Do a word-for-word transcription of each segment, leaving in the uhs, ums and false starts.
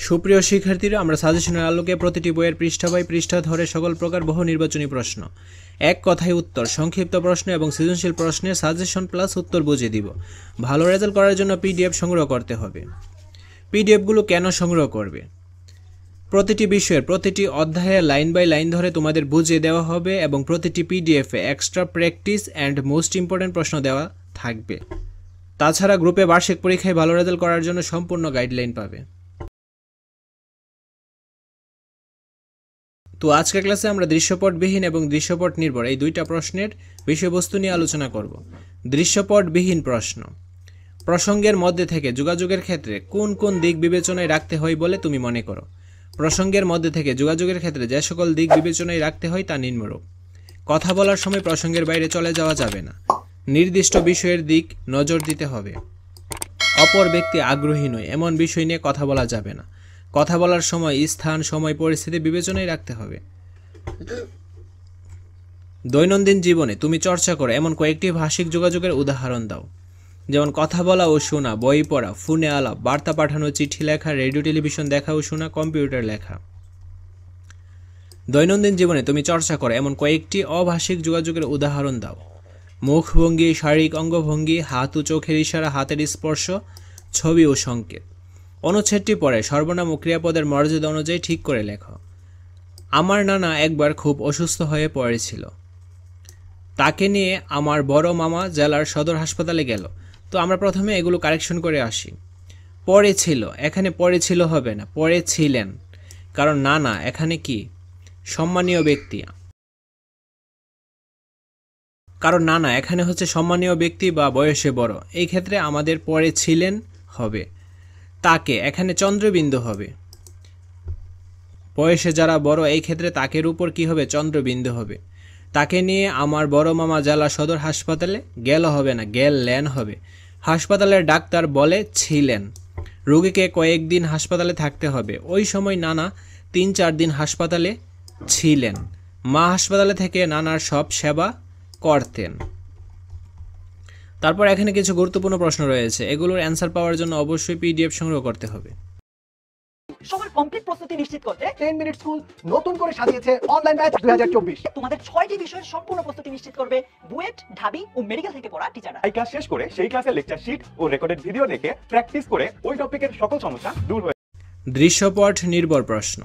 সুপ্রিয় শিক্ষার্থীরা, আমরা সাজেশনের আলোকে প্রতিটি বইয়ের পৃষ্ঠা বাই পৃষ্ঠা ধরে সকল প্রকার বহু নির্বাচনী প্রশ্ন, এক কথায় উত্তর, সংক্ষিপ্ত প্রশ্ন এবং সৃজনশীল প্রশ্নের সাজেশন প্লাস উত্তর বুঝিয়ে দিব। ভালো রেজাল্ট করার জন্য পিডিএফ সংগ্রহ করতে হবে। পিডিএফগুলো কেন সংগ্রহ করবে? প্রতিটি বিষয়ের প্রতিটি অধ্যায়ে লাইন বাই লাইন ধরে তোমাদের বুঝিয়ে দেওয়া হবে এবং প্রতিটি পিডিএফে extra practice and most important প্রশ্ন দেওয়া থাকবে। তাছাড়া গ্রুপে বার্ষিক পরীক্ষায় ভালো রেজাল্ট করার জন্য সম্পূর্ণ গাইডলাইন পাবে। তো আজকের ক্লাসে আমরা দৃশ্যপটবিহীন এবং দৃশ্যপট নির্ভর এই দুইটা প্রশ্নের বিষয়বস্তু নিয়ে আলোচনা করব। দৃশ্যপটবিহীন প্রশ্ন: প্রসঙ্গের মধ্যে থেকে যোগাযোগের ক্ষেত্রে কোন কোন দিক বিবেচনায় রাখতে হয় বলে তুমি মনে করো? প্রসঙ্গের মধ্যে থেকে যোগাযোগের ক্ষেত্রে যে সকল দিক বিবেচনায় রাখতে হয় তা নিম্নরূপ: কথা বলার সময় প্রসঙ্গের বাইরে চলে যাওয়া যাবে না, নির্দিষ্ট বিষয়ের দিক নজর দিতে হবে, অপর ব্যক্তি আগ্রহী নয় এমন বিষয় নিয়ে কথা বলা যাবে না, কথা বলার সময় স্থান, সময়, পরিস্থিতি বিবেচনায় রাখতে হবে। দৈনন্দিন জীবনে তুমি চর্চা করো এমন কয়েকটি ভাষিক যোগাযোগের উদাহরণ দাও। যেমন কথা বলা ও শোনা, বই পড়া, ফোনে আলাপ, বার্তা পাঠানো, চিঠি লেখা, রেডিও টেলিভিশন দেখা ও শোনা, কম্পিউটার লেখা। দৈনন্দিন জীবনে তুমি চর্চা করো এমন কয়েকটি অভাষিক যোগাযোগের উদাহরণ দাও। মুখভঙ্গি, শারীরিক অঙ্গভঙ্গি, হাত ও চোখের ইশারা, হাতের স্পর্শ, ছবি ও সংকেত। অনুচ্ছেদটি পরে সর্বনাম ও ক্রিয়াপদের মর্যাদা অনুযায়ী ঠিক করে লেখো। আমার নানা একবার খুব অসুস্থ হয়ে পড়েছিল, তাকে নিয়ে আমার বড় মামা জেলার সদর হাসপাতালে গেল। তো আমরা প্রথমে এগুলো কারেকশন করে আসি। পরে ছিল, এখানে পরে ছিল হবে না, পরে ছিলেন, কারণ নানা এখানে কি সম্মানীয় ব্যক্তি, কারণ নানা এখানে হচ্ছে সম্মানীয় ব্যক্তি বা বয়সে বড়, এই ক্ষেত্রে আমাদের পরে ছিলেন হবে। তাকে এখানে চন্দ্রবিন্দু হবে, বয়সে যারা বড় এই ক্ষেত্রে তাকের উপর কি হবে? চন্দ্রবিন্দু হবে। তাকে নিয়ে আমার বড় মামা জেলা সদর হাসপাতালে গেল হবে না, গেলেন হবে। হাসপাতালের ডাক্তার বলে ছিলেন, রোগীকে কয়েকদিন হাসপাতালে থাকতে হবে, ওই সময় নানা তিন চার দিন হাসপাতালে ছিলেন। মা হাসপাতালে থেকে নানার সব সেবা করতেন। তারপর এখানে কিছু গুরুত্বপূর্ণ প্রশ্ন রয়েছে, এগুলোর অ্যান্সার পাওয়ার জন্য অবশ্যই পিডিএফ সংগ্রহ করতে হবে। সবার কমপ্লিট প্রস্তুতি নিশ্চিত করতে টেন মিনিট স্কুল নতুন করে সাজিয়েছে অনলাইন ব্যাচ দুই হাজার চব্বিশ। তোমাদের ছয়টি বিষয়ের সম্পূর্ণ প্রস্তুতি নিশ্চিত করবে বুয়েট, ঢাবি ও মেডিকেল থেকে পড়া টিচাররা। এই ক্লাস শেষ করে সেই ক্লাসের লেকচার শিট ও রেকর্ডেড ভিডিও দেখে প্র্যাকটিস করে ওই টপিকের সকল সমস্যা দূর হয়ে। দৃশ্যপট নির্ভর প্রশ্ন: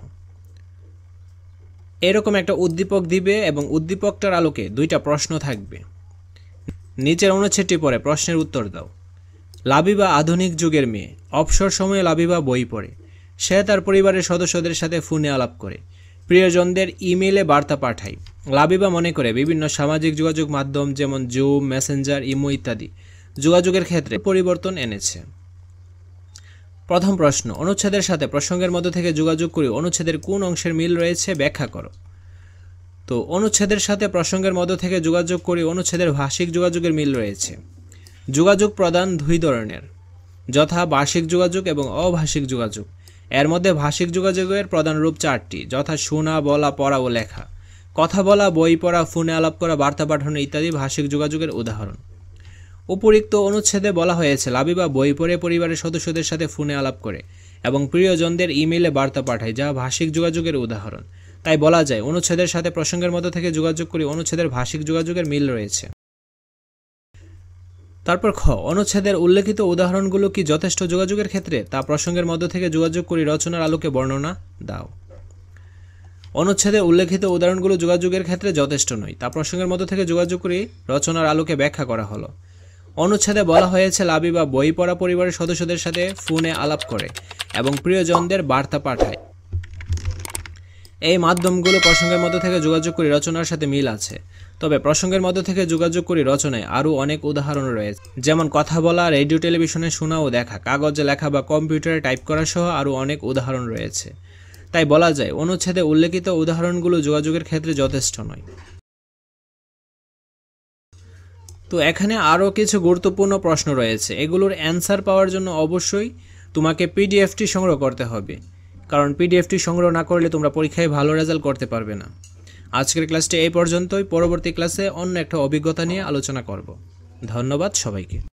এরকম একটা উদ্দীপক দিবে এবং উদ্দীপকটার আলোকে দুইটা প্রশ্ন থাকবে। নিচের অনুচ্ছেদটি পড়ে প্রশ্নের উত্তর দাও। লাবিবা আধুনিক যুগের মেয়ে, অবসর সময়ে লাবিবা বই পড়ে, সে তার পরিবারের সদস্যদের সাথে ফোনে আলাপ করে, প্রিয়জনদের ইমেইলে বার্তা পাঠায়। লাবিবা মনে করে বিভিন্ন সামাজিক যোগাযোগ মাধ্যম যেমন জুম, মেসেঞ্জার, ইমো ইত্যাদি যোগাযোগের ক্ষেত্রে পরিবর্তন এনেছে। প্রথম প্রশ্ন: অনুচ্ছেদের সাথে প্রসঙ্গের মধ্য থেকে যোগাযোগ করে অনুচ্ছেদের কোন অংশের মিল রয়েছে ব্যাখ্যা করো। তো অনুচ্ছেদের সাথে প্রসঙ্গের মধ্য থেকে যোগাযোগ করে অনুচ্ছেদের ভাষিক যোগাযোগের মিল রয়েছে। যোগাযোগ প্রদান দুই ধরনের, যথা ভাষিক যোগাযোগ এবং অভাষিক যোগাযোগ। এর মধ্যে ভাষিক যোগাযোগের প্রধান রূপ চারটি, যথা শোনা, বলা, পড়া ও লেখা। কথা বলা, বই পড়া, ফোনে আলাপ করা, বার্তা পাঠানো ইত্যাদি ভাষিক যোগাযোগের উদাহরণ। উপরিক্ত অনুচ্ছেদে বলা হয়েছে লাবিবা বই পড়ে পরিবারের সদস্যদের সাথে ফোনে আলাপ করে এবং প্রিয়জনদের ইমেইলে বার্তা পাঠায়, যা ভাষিক যোগাযোগের উদাহরণ। তাই বলা যায় অনুচ্ছেদের সাথে প্রসঙ্গের মধ্য থেকে যোগাযোগ করে অনুচ্ছেদের ভাষিক যোগাযোগের মিল রয়েছে। তারপর খ: অনুচ্ছেদের উল্লেখিত উদাহরণগুলো কি যথেষ্ট যোগাযোগের ক্ষেত্রে? তা প্রসঙ্গের মধ্য থেকে যোগাযোগ করে রচনার আলোকে বর্ণনা দাও। অনুচ্ছেদে উল্লেখিত উদাহরণগুলো যোগাযোগের ক্ষেত্রে যথেষ্ট নয়, তা প্রসঙ্গের মধ্য থেকে যোগাযোগ করে রচনার আলোকে ব্যাখ্যা করা হলো। অনুচ্ছেদে বলা হয়েছে লাবিবা বই পড়া পরিবারের সদস্যদের সাথে ফোনে আলাপ করে এবং প্রিয়জনদের বার্তা পাঠায়। এই মাধ্যমগুলো প্রসঙ্গের মধ্য থেকে যোগাযোগ করে রচনার সাথে মিল আছে, তবে প্রসঙ্গের মধ্য থেকে যোগাযোগ করে রচনায় আরও অনেক উদাহরণ রয়েছে, যেমন কথা বলা, রেডিও টেলিভিশনে শোনা ও দেখা, কাগজে লেখা বা কম্পিউটারে টাইপ করা সহ আরও অনেক উদাহরণ রয়েছে। তাই বলা যায় অনুচ্ছেদে উল্লেখিত উদাহরণগুলো যোগাযোগের ক্ষেত্রে যথেষ্ট নয়। তো এখানে আরও কিছু গুরুত্বপূর্ণ প্রশ্ন রয়েছে, এগুলোর অ্যান্সার পাওয়ার জন্য অবশ্যই তোমাকে পিডিএফটি সংগ্রহ করতে হবে, কারণ পিডিএফটি সংগ্রহ না করলে তোমরা পরীক্ষায় ভালো রেজাল্ট করতে পারবে না। আজকের ক্লাসটি এই পর্যন্তই, পরবর্তী ক্লাসে অন্য একটা অভিজ্ঞতা নিয়ে আলোচনা করব। ধন্যবাদ সবাইকে।